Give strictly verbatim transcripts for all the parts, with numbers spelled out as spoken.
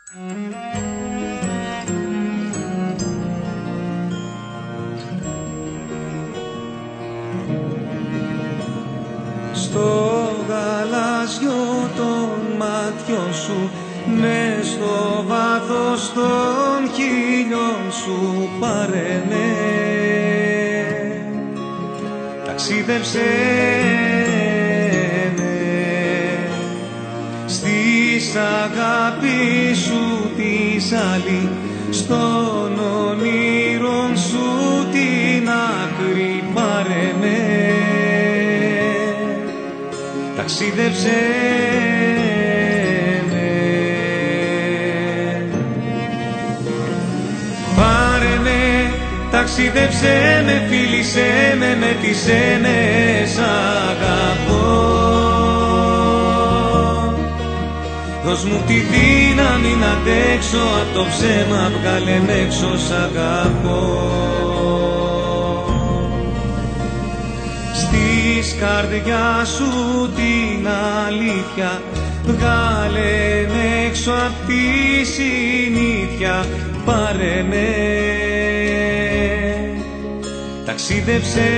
Στο γαλάζιο των μάτιων σου, μες στο βάθος των χείλιων σου, πάρε με, ταξίδεψέ με στις αγάπη σου της άλλη, στον όνειρον σου την άκρη, πάρε με, ταξίδεψέ με. Πάρε με, ταξίδεψέ με, φίλησέ με, μέτησέ με, σ' αγαπώ. Δώσ' μου τη δύναμη να αντέξω απ' το ψέμα, βγάλε με έξω, σ' αγαπώ. Της καρδιάς σου την αλήθεια, βγάλε με έξω απ' τη συνήθεια, πάρε με, ταξίδεψέ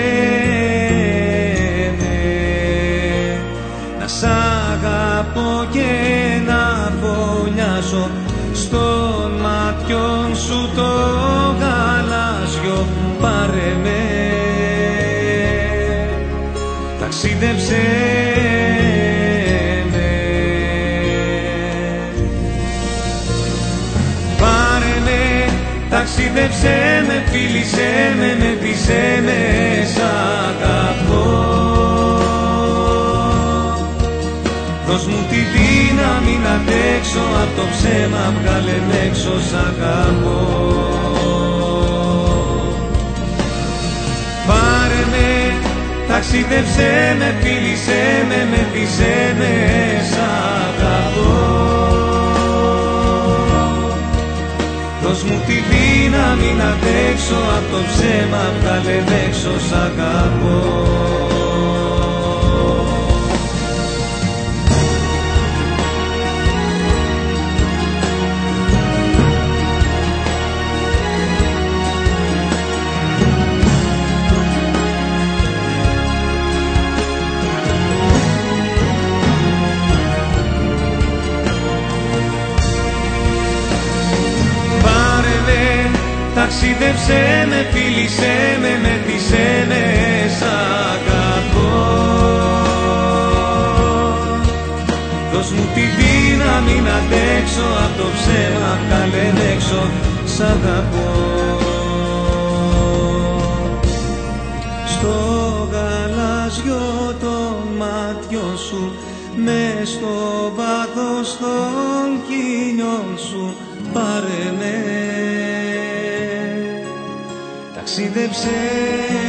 με, να σ' αγαπώ και να φωνιάζω στον ματιών σου το γαλάζιο, πάρε με, ταξίδεψέ με. Πάρε με, ταξίδεψέ με, φίλησέ με, μέτησέ με, σ' αγαπώ. Δώσ' μου τη δύναμη να αντέξω απ' το ψέμα, βγάλε με έξω, σ' αγαπώ. Πάρε με, ταξίδεψέ με, φίλησέ με, μέτησέ με, σ' αγαπώ. Δώσ' μου τη δύναμη να αντέξω απ' το ψέμα, βγάλε με έξω, σ' αγαπώ. Ταξίδεψέ με, φίλησέ με, μέτησέ με, σ' αγαπώ. Δώσ' μου τη δύναμη να αντέξω απ' το ψέμα, βγάλε με έξω, σ' αγαπώ. Στο γαλάζιο των μάτιων σου, μες στο βάθος των χείλιων σου, πάρε με, ταξίδεψέ